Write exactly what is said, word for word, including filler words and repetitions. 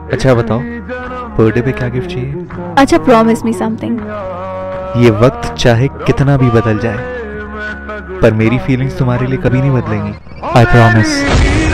अच्छा बताओ, बर्थडे पे क्या गिफ्ट चाहिए? अच्छा, प्रॉमिस मी समथिंग। ये वक्त चाहे कितना भी बदल जाए, पर मेरी फीलिंग्स तुम्हारे लिए कभी नहीं बदलेंगी। I promise.